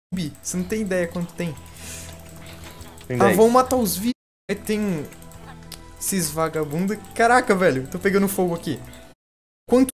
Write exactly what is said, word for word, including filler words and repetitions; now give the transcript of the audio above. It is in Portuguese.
Você não tem ideia quanto tem. Tem Ah, dez. vamos matar os vírus. Aí tem esses vagabundos. Caraca, velho. Tô pegando fogo aqui. Quanto